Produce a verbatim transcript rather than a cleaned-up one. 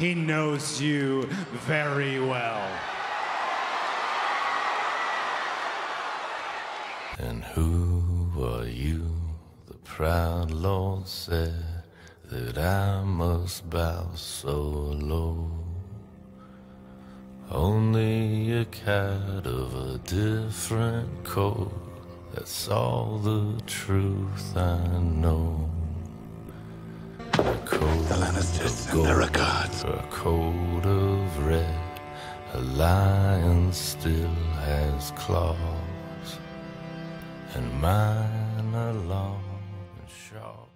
He knows you very well. And who are you? The proud Lord said that I must bow so low. Only a cat of a different coat, that's all the truth I know. A coat The Lannisters of send gold, their regards. a coat of red, a lion still has claws, and mine are long and sharp.